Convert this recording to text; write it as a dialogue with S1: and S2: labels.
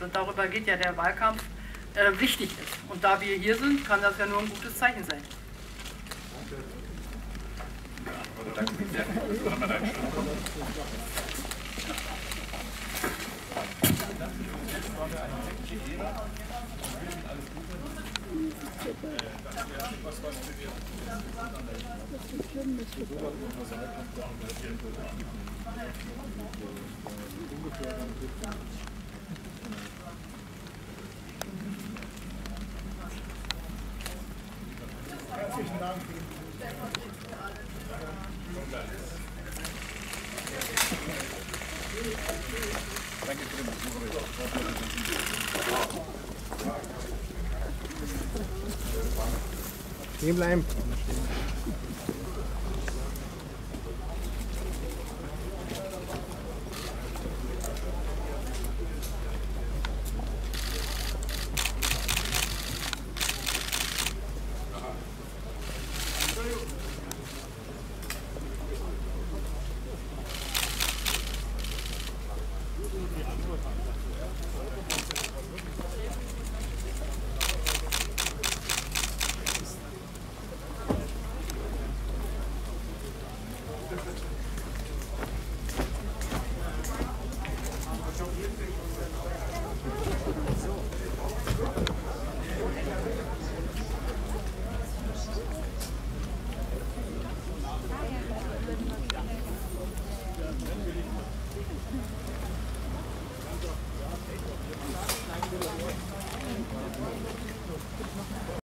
S1: Und darüber geht ja der Wahlkampf, wichtig ist. Und da wir hier sind, kann das ja nur ein gutes Zeichen sein.
S2: Herzlichen Dank.
S3: Danke für den Besuch.
S2: Stehen bleiben.